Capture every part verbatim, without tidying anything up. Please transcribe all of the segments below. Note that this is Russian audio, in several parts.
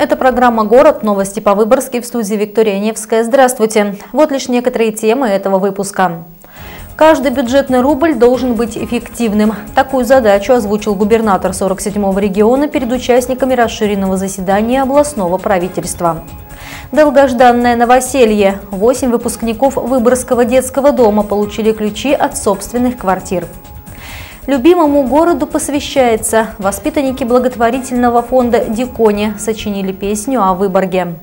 Это программа «Город. Новости по-выборгски», в студии Виктория Невская. Здравствуйте. Вот лишь некоторые темы этого выпуска. Каждый бюджетный рубль должен быть эффективным. Такую задачу озвучил губернатор сорок седьмого региона перед участниками расширенного заседания областного правительства. Долгожданное новоселье. Восемь выпускников Выборгского детского дома получили ключи от собственных квартир. Любимому городу посвящается. Воспитанники благотворительного фонда «Дикони» сочинили песню о Выборге.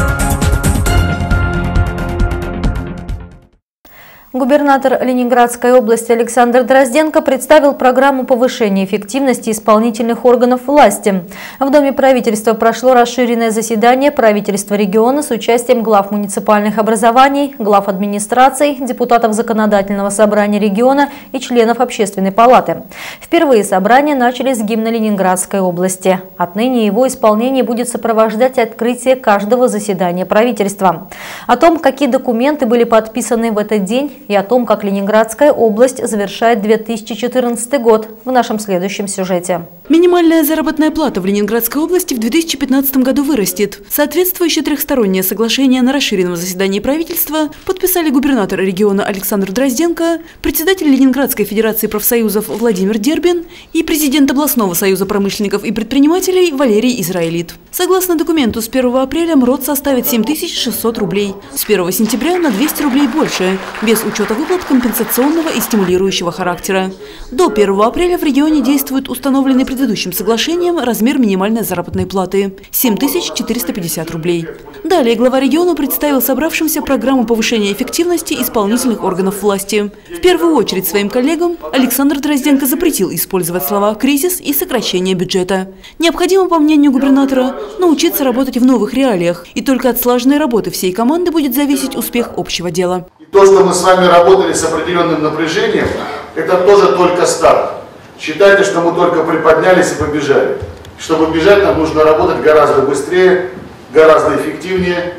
Губернатор Ленинградской области Александр Дрозденко представил программу повышения эффективности исполнительных органов власти. В Доме правительства прошло расширенное заседание правительства региона с участием глав муниципальных образований, глав администраций, депутатов законодательного собрания региона и членов общественной палаты. Впервые собрание начали с гимна Ленинградской области. Отныне его исполнение будет сопровождать открытие каждого заседания правительства. О том, какие документы были подписаны в этот день, и о том, как Ленинградская область завершает две тысячи четырнадцатый год, в нашем следующем сюжете. Минимальная заработная плата в Ленинградской области в две тысячи пятнадцатом году вырастет. Соответствующее трехстороннее соглашение на расширенном заседании правительства подписали губернатор региона Александр Дрозденко, председатель Ленинградской федерации профсоюзов Владимир Дербин и президент областного союза промышленников и предпринимателей Валерий Израилит. Согласно документу, с первого апреля МРОТ составит семь тысяч шестьсот рублей, с первого сентября на двести рублей больше, без учета выплат компенсационного и стимулирующего характера. До первого апреля в регионе действует установленный предыдущим соглашением размер минимальной заработной платы – семь тысяч четыреста пятьдесят рублей. Далее глава региона представил собравшимся программу повышения эффективности исполнительных органов власти. В первую очередь своим коллегам Александр Дрозденко запретил использовать слова «кризис» и «сокращение бюджета». Необходимо, по мнению губернатора, научиться работать в новых реалиях, и только от слаженной работы всей команды будет зависеть успех общего дела. То, что мы с вами работали с определенным напряжением, это тоже только старт. Считайте, что мы только приподнялись и побежали. Чтобы бежать, нам нужно работать гораздо быстрее, гораздо эффективнее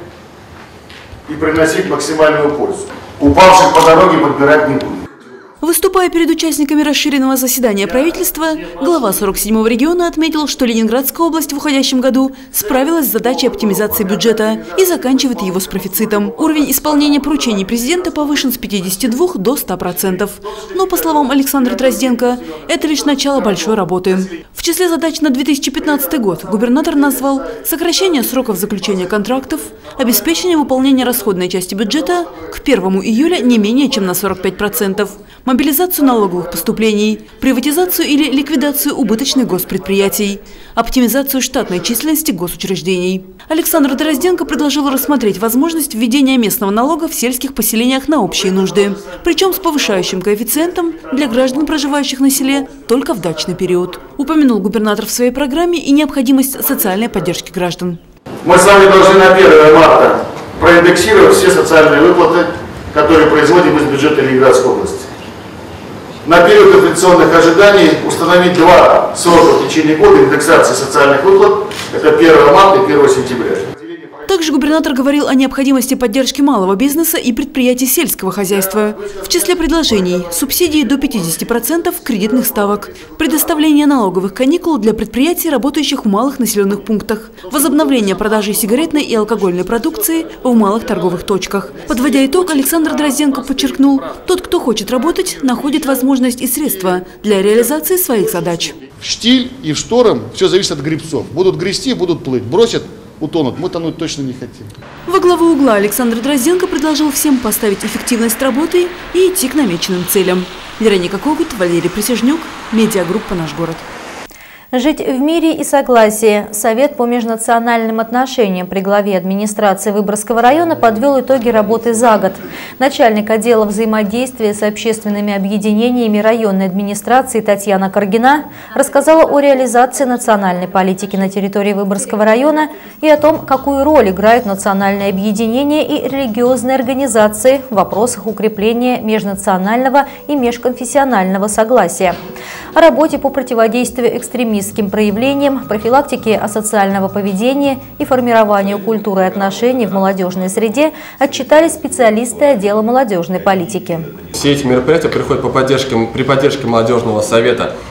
и приносить максимальную пользу. Упавших по дороге подбирать не будем. Выступая перед участниками расширенного заседания правительства, глава сорок седьмого региона отметил, что Ленинградская область в уходящем году справилась с задачей оптимизации бюджета и заканчивает его с профицитом. Уровень исполнения поручений президента повышен с пятидесяти двух до ста процентов. Но, по словам Александра Дрозденко, это лишь начало большой работы. В числе задач на две тысячи пятнадцатый год губернатор назвал сокращение сроков заключения контрактов, обеспечение выполнения расходной части бюджета к первому июля не менее чем на сорок пять процентов, мобилизацию налоговых поступлений, приватизацию или ликвидацию убыточных госпредприятий, оптимизацию штатной численности госучреждений. Александр Дрозденко предложил рассмотреть возможность введения местного налога в сельских поселениях на общие нужды, причем с повышающим коэффициентом для граждан, проживающих на селе, только в дачный период. Упомянул губернатор в своей программе и необходимость социальной поддержки граждан. Мы с вами должны на первое марта проиндексировать все социальные выплаты, которые производим из бюджета Ленинградской области. На период инфляционных ожиданий установить два срока в течение года индексации социальных выплат. Это первого марта и первого сентября. Также губернатор говорил о необходимости поддержки малого бизнеса и предприятий сельского хозяйства. В числе предложений – субсидии до пятидесяти процентов кредитных ставок, предоставление налоговых каникул для предприятий, работающих в малых населенных пунктах, возобновление продажи сигаретной и алкогольной продукции в малых торговых точках. Подводя итог, Александр Дрозденко подчеркнул, тот, кто хочет работать, находит возможность и средства для реализации своих задач. В штиль и в шторм все зависит от гребцов. Будут грести, будут плыть, бросят, утонут. Мы тонуть точно не хотим. Во главу угла Александр Дрозденко предложил всем поставить эффективность работы и идти к намеченным целям. Вероника Когут, Валерий Присяжнюк, медиагруппа «Наш город». Жить в мире и согласии. Совет по межнациональным отношениям при главе администрации Выборгского района подвел итоги работы за год. Начальник отдела взаимодействия с общественными объединениями районной администрации Татьяна Каргина рассказала о реализации национальной политики на территории Выборгского района и о том, какую роль играют национальные объединения и религиозные организации в вопросах укрепления межнационального и межконфессионального согласия. О работе по противодействию экстремистским проявлениям, профилактике асоциального поведения и формированию культуры отношений в молодежной среде отчитались специалисты отдела молодежной политики. Все эти мероприятия приходят по поддержке, при поддержке молодежного совета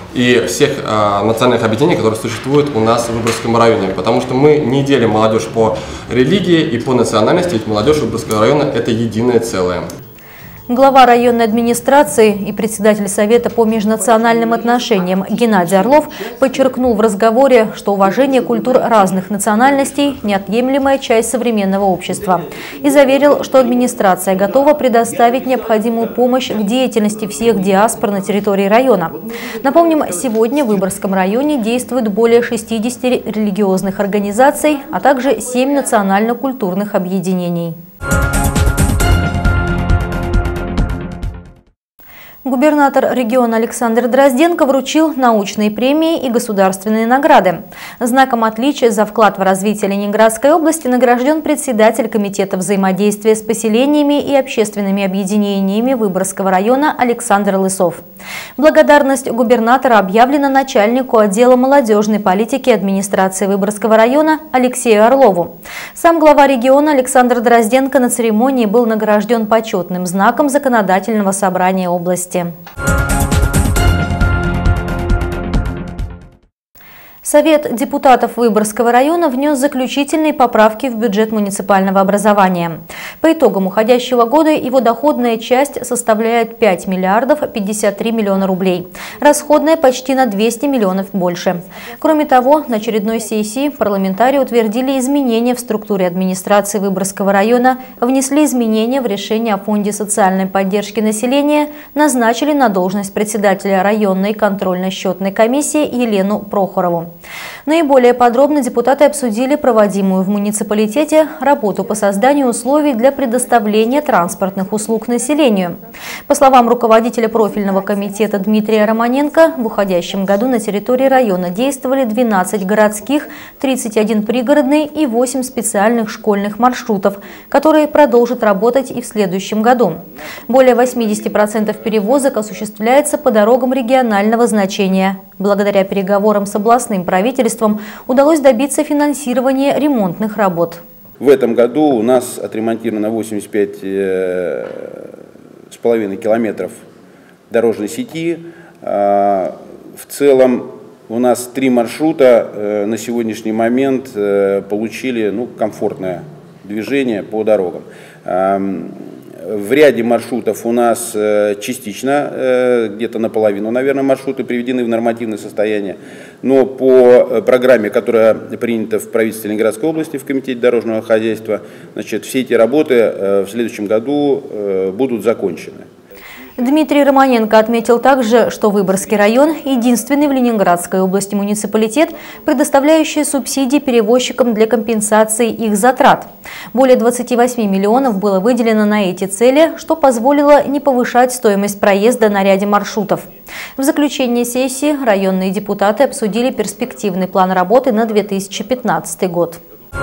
и всех э, национальных объединений, которые существуют у нас в Выборгском районе. Потому что мы не делим молодежь по религии и по национальности, ведь молодежь Выборгского района – это единое целое. Глава районной администрации и председатель Совета по межнациональным отношениям Геннадий Орлов подчеркнул в разговоре, что уважение культур разных национальностей – неотъемлемая часть современного общества. И заверил, что администрация готова предоставить необходимую помощь в деятельности всех диаспор на территории района. Напомним, сегодня в Выборгском районе действует более шестидесяти религиозных организаций, а также семь национально-культурных объединений. Губернатор региона Александр Дрозденко вручил научные премии и государственные награды. Знаком отличия за вклад в развитие Ленинградской области награжден председатель Комитета взаимодействия с поселениями и общественными объединениями Выборгского района Александр Лысов. Благодарность губернатора объявлена начальнику отдела молодежной политики администрации Выборгского района Алексею Орлову. Сам глава региона Александр Дрозденко на церемонии был награжден почетным знаком законодательного собрания области. Совет депутатов Выборгского района внес заключительные поправки в бюджет муниципального образования. По итогам уходящего года его доходная часть составляет пять миллиардов пятьдесят три миллиона рублей, расходная почти на двести миллионов больше. Кроме того, на очередной сессии парламентарии утвердили изменения в структуре администрации Выборгского района, внесли изменения в решение о фонде социальной поддержки населения, назначили на должность председателя районной контрольно-счетной комиссии Елену Прохорову. Наиболее подробно депутаты обсудили проводимую в муниципалитете работу по созданию условий для предоставления транспортных услуг населению. По словам руководителя профильного комитета Дмитрия Романенко, в уходящем году на территории района действовали двенадцать городских, тридцать один пригородный и восемь специальных школьных маршрутов, которые продолжат работать и в следующем году. Более восьмидесяти процентов перевозок осуществляется по дорогам регионального значения. Благодаря переговорам с областным правительством удалось добиться финансирования ремонтных работ. В этом году у нас отремонтировано восемьдесят пять с половиной километров дорожной сети. В целом у нас три маршрута на сегодняшний момент получили ну, комфортное движение по дорогам. В ряде маршрутов у нас частично, где-то наполовину, наверное, маршруты приведены в нормативное состояние. Но по программе, которая принята в правительстве Ленинградской области, в Комитете дорожного хозяйства, значит, все эти работы в следующем году будут закончены. Дмитрий Романенко отметил также, что Выборгский район – единственный в Ленинградской области муниципалитет, предоставляющий субсидии перевозчикам для компенсации их затрат. Более двадцати восьми миллионов было выделено на эти цели, что позволило не повышать стоимость проезда на ряде маршрутов. В заключении сессии районные депутаты обсудили перспективный план работы на две тысячи пятнадцатый год.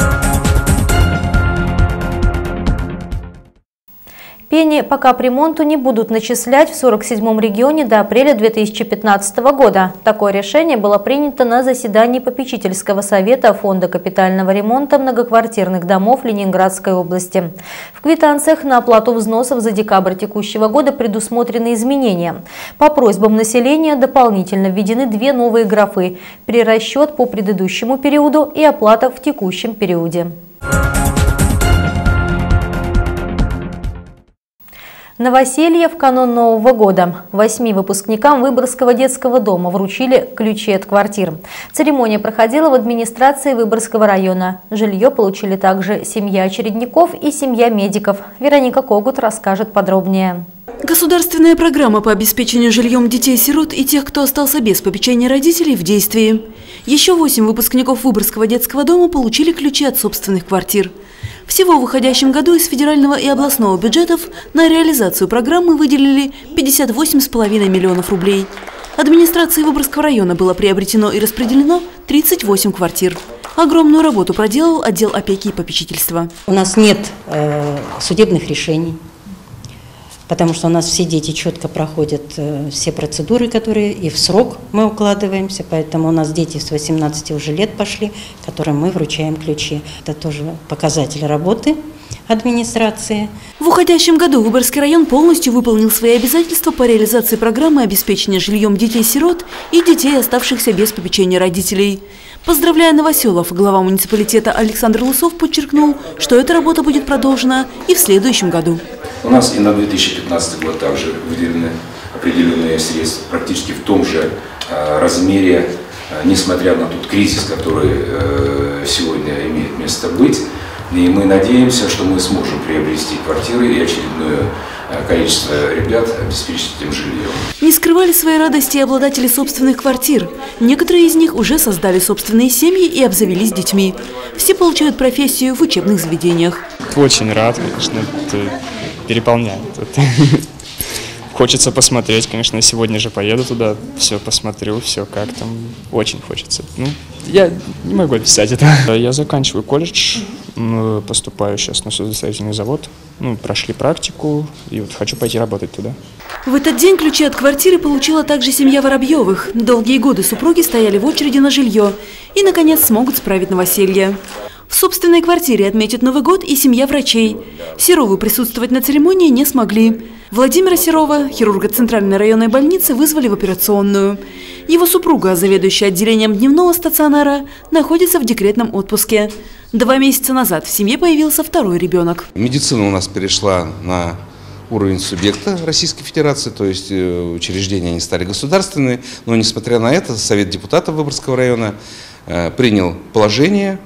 Пени по капремонту не будут начислять в сорок седьмом регионе до апреля две тысячи пятнадцатого года. Такое решение было принято на заседании попечительского совета Фонда капитального ремонта многоквартирных домов Ленинградской области. В квитанциях на оплату взносов за декабрь текущего года предусмотрены изменения. По просьбам населения дополнительно введены две новые графы – перерасчет по предыдущему периоду и оплата в текущем периоде. Новоселье в канун Нового года. Восьми выпускникам Выборгского детского дома вручили ключи от квартир. Церемония проходила в администрации Выборгского района. Жилье получили также семья очередников и семья медиков. Вероника Когут расскажет подробнее. Государственная программа по обеспечению жильем детей-сирот и тех, кто остался без попечения родителей, в действии. Еще восемь выпускников Выборгского детского дома получили ключи от собственных квартир. Всего в уходящем году из федерального и областного бюджетов на реализацию программы выделили пятьдесят восемь с половиной миллионов рублей. Администрации Выборгского района было приобретено и распределено тридцать восемь квартир. Огромную работу проделал отдел опеки и попечительства. У нас нет э, судебных решений, потому что у нас все дети четко проходят э, все процедуры, которые и в срок мы укладываемся, поэтому у нас дети с восемнадцати уже лет пошли, которым мы вручаем ключи. Это тоже показатель работы администрации. В уходящем году Выборгский район полностью выполнил свои обязательства по реализации программы обеспечения жильем детей-сирот и детей, оставшихся без попечения родителей. Поздравляя новоселов, глава муниципалитета Александр Лысов подчеркнул, что эта работа будет продолжена и в следующем году. У нас и на две тысячи пятнадцатый год также выделены определенные средства практически в том же э, размере, э, несмотря на тот кризис, который э, сегодня имеет место быть. И мы надеемся, что мы сможем приобрести квартиры и очередное количество ребят обеспечить этим жильем. Не скрывали своей радости и обладатели собственных квартир. Некоторые из них уже создали собственные семьи и обзавелись детьми. Все получают профессию в учебных заведениях. Очень рад, конечно, это переполняет. Хочется посмотреть, конечно, сегодня же поеду туда, все посмотрю, все как там, очень хочется. Ну, я не могу описать это. Я заканчиваю колледж, поступаю сейчас на судостроительный завод, ну, прошли практику, и вот хочу пойти работать туда. В этот день ключи от квартиры получила также семья Воробьевых. Долгие годы супруги стояли в очереди на жилье и, наконец, смогут справить новоселье. В собственной квартире отметит Новый год и семья врачей. Серовы присутствовать на церемонии не смогли. Владимира Серова, хирурга Центральной районной больницы, вызвали в операционную. Его супруга, заведующая отделением дневного стационара, находится в декретном отпуске. Два месяца назад в семье появился второй ребенок. Медицина у нас перешла на уровень субъекта Российской Федерации, то есть учреждения они стали государственные, но несмотря на это Совет депутатов Выборгского района принял положение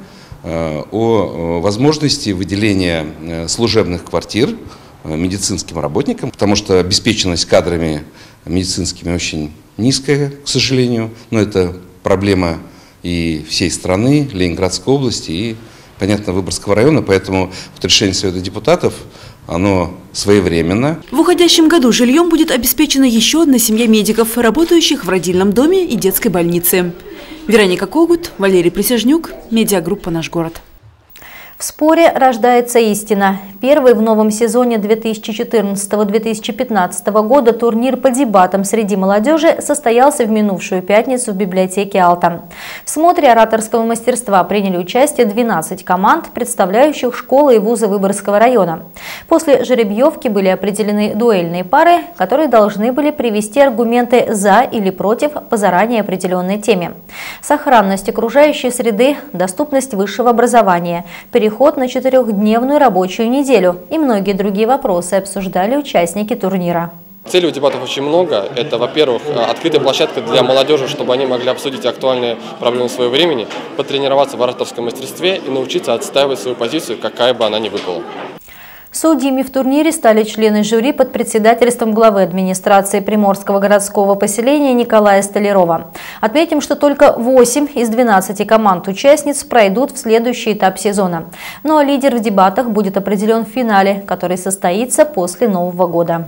о возможности выделения служебных квартир медицинским работникам, потому что обеспеченность кадрами медицинскими очень низкая, к сожалению, но это проблема и всей страны, Ленинградской области и, понятно, Выборгского района, поэтому вот решение Совета депутатов, оно своевременно. В уходящем году жильем будет обеспечена еще одна семья медиков, работающих в родильном доме и детской больнице. Вероника Когут, Валерий Присяжнюк, медиагруппа «Наш город». В споре рождается истина. Первый в новом сезоне две тысячи четырнадцатого — две тысячи пятнадцатого года турнир по дебатам среди молодежи состоялся в минувшую пятницу в библиотеке «Алта». В смотре ораторского мастерства приняли участие двенадцать команд, представляющих школы и вузы Выборгского района. После жеребьевки были определены дуэльные пары, которые должны были привести аргументы «за» или «против» по заранее определенной теме. Сохранность окружающей среды, доступность высшего образования, переход Переход на четырехдневную рабочую неделю и многие другие вопросы обсуждали участники турнира. Целей у дебатов очень много. Это, во-первых, открытая площадка для молодежи, чтобы они могли обсудить актуальные проблемы своего времени, потренироваться в ораторском мастерстве и научиться отстаивать свою позицию, какая бы она ни была. Судьями в турнире стали члены жюри под председательством главы администрации Приморского городского поселения Николая Столярова. Отметим, что только восемь из двенадцати команд-участниц пройдут в следующий этап сезона. Ну а лидер в дебатах будет определен в финале, который состоится после Нового года.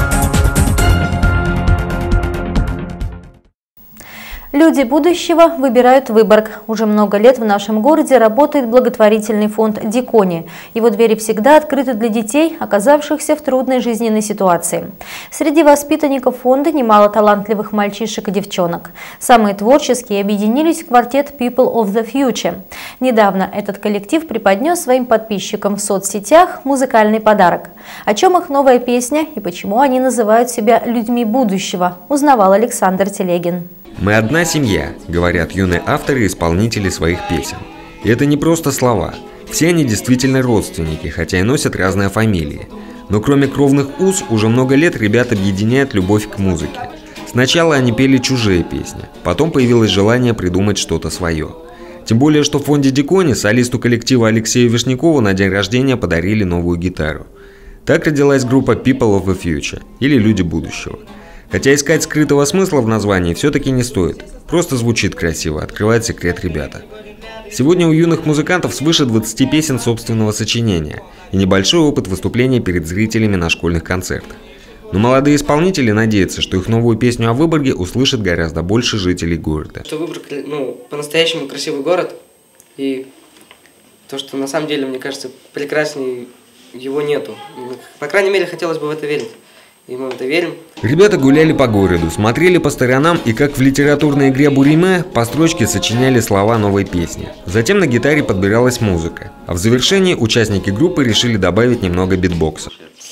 Люди будущего выбирают Выборг. Уже много лет в нашем городе работает благотворительный фонд «Дикони». Его двери всегда открыты для детей, оказавшихся в трудной жизненной ситуации. Среди воспитанников фонда немало талантливых мальчишек и девчонок. Самые творческие объединились в квартет People of the Future. Недавно этот коллектив преподнес своим подписчикам в соцсетях музыкальный подарок. О чем их новая песня и почему они называют себя людьми будущего, узнавал Александр Телегин. «Мы одна семья», — говорят юные авторы и исполнители своих песен. И это не просто слова. Все они действительно родственники, хотя и носят разные фамилии. Но кроме кровных уз, уже много лет ребят объединяет любовь к музыке. Сначала они пели чужие песни, потом появилось желание придумать что-то свое. Тем более, что в фонде «Дикони» солисту коллектива Алексею Вишнякову на день рождения подарили новую гитару. Так родилась группа People of the Future, или «Люди будущего». Хотя искать скрытого смысла в названии все-таки не стоит. Просто звучит красиво, открывает секрет ребята. Сегодня у юных музыкантов свыше двадцати песен собственного сочинения и небольшой опыт выступления перед зрителями на школьных концертах. Но молодые исполнители надеются, что их новую песню о Выборге услышит гораздо больше жителей города. Что Выборг, ну, по-настоящему красивый город, и то, что на самом деле, мне кажется, прекраснее его нету. По крайней мере, хотелось бы в это верить. и мы в это верим. Ребята гуляли по городу, смотрели по сторонам и, как в литературной игре «Буриме», по строчке сочиняли слова новой песни. Затем на гитаре подбиралась музыка. А в завершении участники группы решили добавить немного битбокса.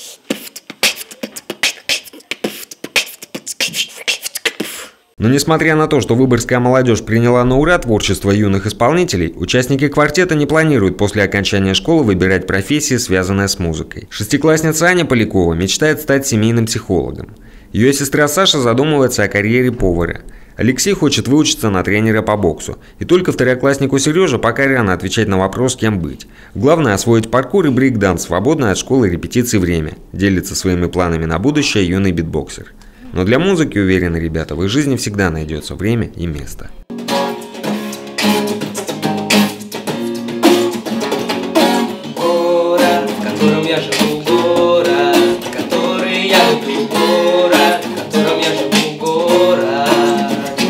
Но несмотря на то, что выборгская молодежь приняла на ура творчество юных исполнителей, участники квартета не планируют после окончания школы выбирать профессии, связанные с музыкой. Шестиклассница Аня Полякова мечтает стать семейным психологом. Ее сестра Саша задумывается о карьере повара. Алексей хочет выучиться на тренера по боксу. И только второкласснику Сереже пока рано отвечать на вопрос, кем быть. Главное освоить паркур и брейк-данс в свободное от школы и репетиций время. Делится своими планами на будущее юный битбоксер. Но для музыки, уверены ребята, в их жизни всегда найдется время и место. Город, в котором я живу, город, который я люблю, город, в котором я живу, город.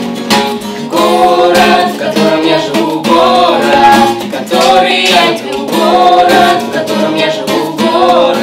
Город, в котором я живу, город, который я люблю, город, в котором я живу, город.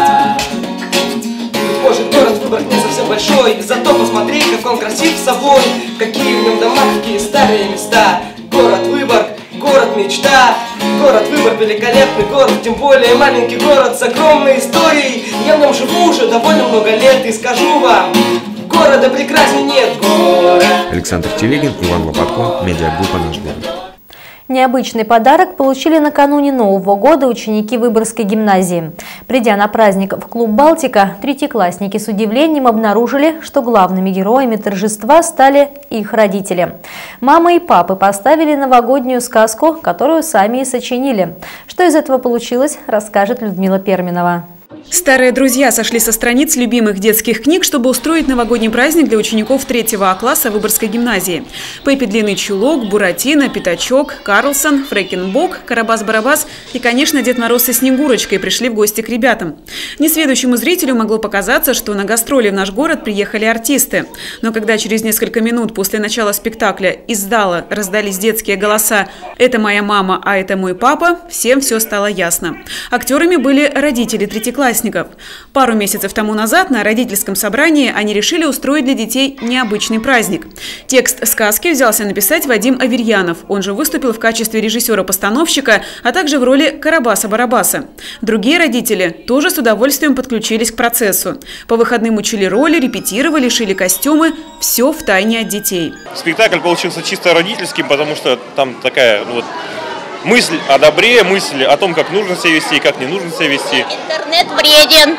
Может, город Выборг не совсем большой, зато посмотри, как он красив собой, какие в нем дома, какие старые места. Город Выборг, город мечта, город Выборг великолепный город, тем более маленький город с огромной историей. Я в нем живу уже довольно много лет и скажу вам, города прекрасней нет. Город. Александр Телегин, Иван Лопатко, медиагруппа «Наш город». Необычный подарок получили накануне Нового года ученики Выборгской гимназии. Придя на праздник в клуб «Балтика», третьеклассники с удивлением обнаружили, что главными героями торжества стали их родители. Мама и папы поставили новогоднюю сказку, которую сами и сочинили. Что из этого получилось, расскажет Людмила Перминова. Старые друзья сошли со страниц любимых детских книг, чтобы устроить новогодний праздник для учеников третьего А класса Выборгской гимназии. Пеппи Длинный Чулок, Буратино, Пятачок, Карлсон, Фрекенбок, Карабас-Барабас и, конечно, Дед Мороз со Снегурочкой пришли в гости к ребятам. Несведущему зрителю могло показаться, что на гастроли в наш город приехали артисты. Но когда через несколько минут после начала спектакля из зала раздались детские голоса «Это моя мама, а это мой папа», всем все стало ясно. Актерами были родители третьеклассников. Пару месяцев тому назад на родительском собрании они решили устроить для детей необычный праздник. Текст сказки взялся написать Вадим Аверьянов. Он же выступил в качестве режиссера-постановщика, а также в роли Карабаса-Барабаса. Другие родители тоже с удовольствием подключились к процессу. По выходным учили роли, репетировали, шили костюмы. Все втайне от детей. Спектакль получился чисто родительским, потому что там такая ну, вот, мысль о добре, мысль о том, как нужно себя вести и как не нужно себя вести. Интернет вреден.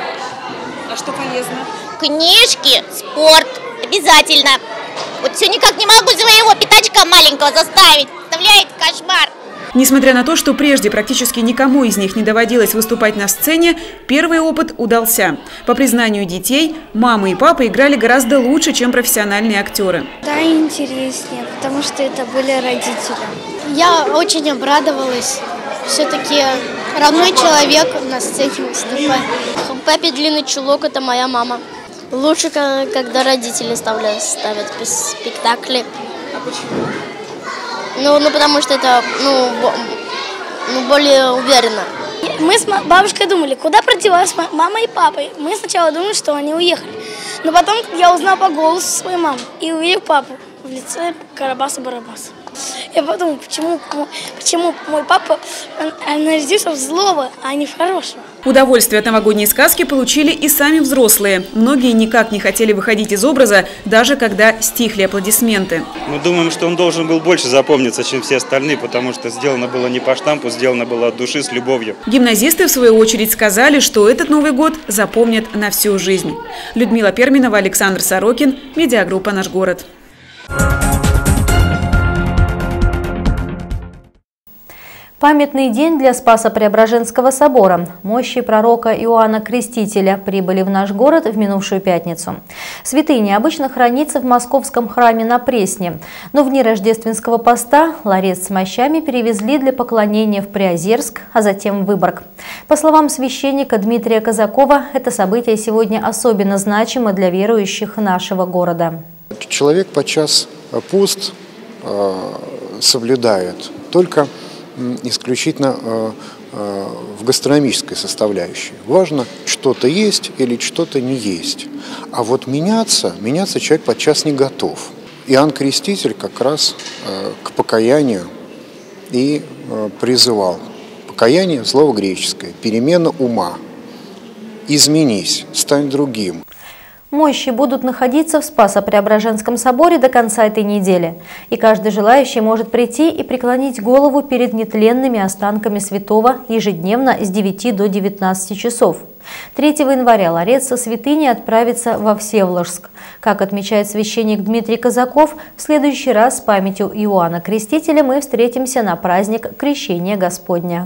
А что полезно? Книжки, спорт, обязательно. Вот все никак не могу своего пятачка маленького заставить. Представляете, кошмар. Несмотря на то, что прежде практически никому из них не доводилось выступать на сцене, первый опыт удался. По признанию детей, мама и папа играли гораздо лучше, чем профессиональные актеры. Да, интереснее, потому что это были родители. Я очень обрадовалась. Все-таки родной человек на сцене выступает. Пеппи Длинный Чулок – это моя мама. Лучше, когда родители ставят, ставят спектакли. А почему? Ну, ну, потому что это ну, ну, более уверенно. Мы с бабушкой думали, куда продевалась мама и папа. Мы сначала думали, что они уехали. Но потом я узнал по голосу своей мамы и увидел папу в лице Карабаса-Барабаса. Я подумал, почему, почему мой папа нарядился в злого, а не в хорошего. Удовольствие от новогодней сказки получили и сами взрослые. Многие никак не хотели выходить из образа, даже когда стихли аплодисменты. Мы думаем, что он должен был больше запомниться, чем все остальные, потому что сделано было не по штампу, сделано было от души, с любовью. Гимназисты, в свою очередь, сказали, что этот Новый год запомнят на всю жизнь. Людмила Перминова, Александр Сорокин, медиагруппа «Наш город». Памятный день для Спасо-Преображенского собора. Мощи пророка Иоанна Крестителя прибыли в наш город в минувшую пятницу. Святыня обычно хранится в московском храме на Пресне, но в дни рождественского поста ларец с мощами перевезли для поклонения в Приозерск, а затем в Выборг. По словам священника Дмитрия Казакова, это событие сегодня особенно значимо для верующих нашего города. Человек подчас пост соблюдает только исключительно в гастрономической составляющей. Важно, что-то есть или что-то не есть. А вот меняться, меняться человек подчас не готов. Иоанн Креститель как раз к покаянию и призывал. Покаяние – слово греческое, перемена ума. Изменись, стань другим. Мощи будут находиться в Спасо-Преображенском соборе до конца этой недели. И каждый желающий может прийти и преклонить голову перед нетленными останками святого ежедневно с девяти до девятнадцати часов. третьего января ларец со святыни отправится во Всеволожск. Как отмечает священник Дмитрий Казаков, в следующий раз с памятью Иоанна Крестителя мы встретимся на праздник Крещения Господня.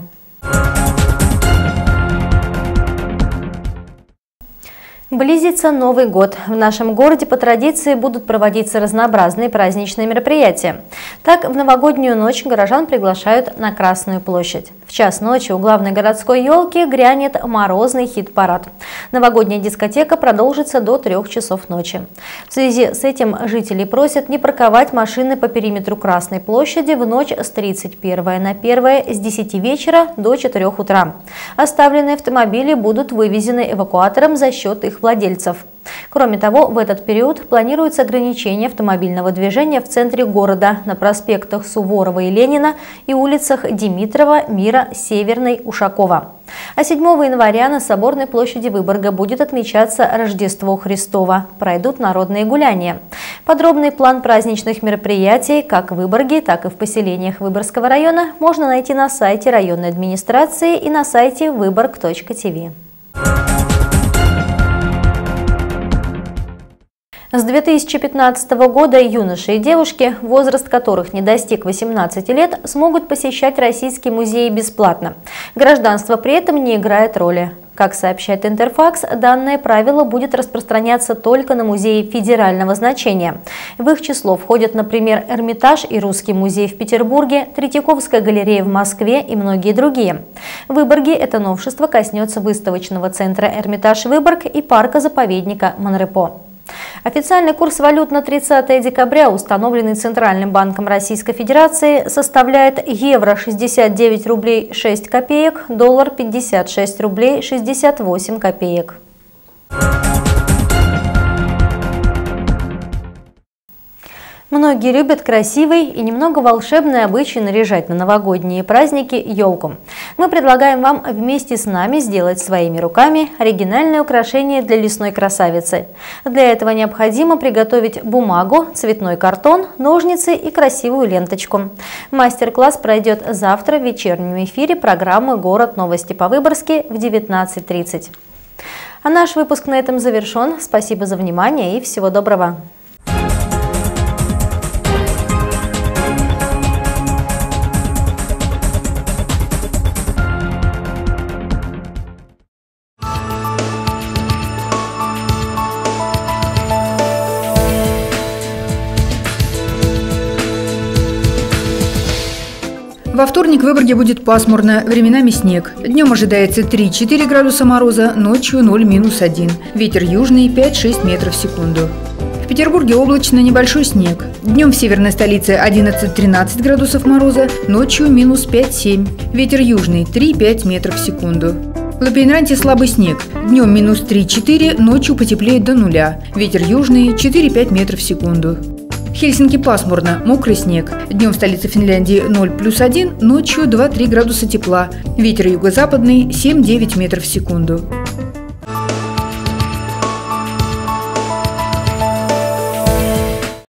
Близится Новый год. В нашем городе по традиции будут проводиться разнообразные праздничные мероприятия. Так, в новогоднюю ночь горожан приглашают на Красную площадь. В час ночи у главной городской елки грянет морозный хит-парад. Новогодняя дискотека продолжится до трех часов ночи. В связи с этим жители просят не парковать машины по периметру Красной площади в ночь с тридцать первого на первое с десяти вечера до четырёх утра. Оставленные автомобили будут вывезены эвакуатором за счет их владельцев. Кроме того, в этот период планируется ограничение автомобильного движения в центре города на проспектах Суворова и Ленина и улицах Димитрова, Мира, Северной, Ушакова. А седьмого января на Соборной площади Выборга будет отмечаться Рождество Христово. Пройдут народные гуляния. Подробный план праздничных мероприятий как в Выборге, так и в поселениях Выборгского района можно найти на сайте районной администрации и на сайте выборг точка тв. С две тысячи пятнадцатого года юноши и девушки, возраст которых не достиг восемнадцати лет, смогут посещать российские музеи бесплатно. Гражданство при этом не играет роли. Как сообщает Интерфакс, данное правило будет распространяться только на музеи федерального значения. В их число входят, например, Эрмитаж и Русский музей в Петербурге, Третьяковская галерея в Москве и многие другие. В Выборге это новшество коснется выставочного центра Эрмитаж Выборг и парка-заповедника Монрепо. Официальный курс валют на тридцатое декабря, установленный Центральным банком Российской Федерации, составляет евро шестьдесят девять рублей шесть копеек, доллар пятьдесят шесть рублей шестьдесят восемь копеек. Многие любят красивый и немного волшебный обычай наряжать на новогодние праздники елку. Мы предлагаем вам вместе с нами сделать своими руками оригинальное украшение для лесной красавицы. Для этого необходимо приготовить бумагу, цветной картон, ножницы и красивую ленточку. Мастер-класс пройдет завтра в вечернем эфире программы «Город. Новости по-выборгски» в девятнадцать тридцать. А наш выпуск на этом завершен. Спасибо за внимание и всего доброго. Во вторник в Выборге будет пасмурно, временами снег. Днем ожидается три-четыре градуса мороза, ночью ноль минус один. Ветер южный пять-шесть метров в секунду. В Петербурге облачно, небольшой снег. Днем в северной столице одиннадцать-тринадцать градусов мороза, ночью минус пять-семь. Ветер южный три-пять метров в секунду. В Лапейнранте слабый снег. Днем минус три-четыре, ночью потеплеет до нуля. Ветер южный четыре-пять метров в секунду. В Хельсинки пасмурно, мокрый снег. Днем в столице Финляндии ноль плюс один, ночью два-три градуса тепла. Ветер юго-западный семь-девять метров в секунду.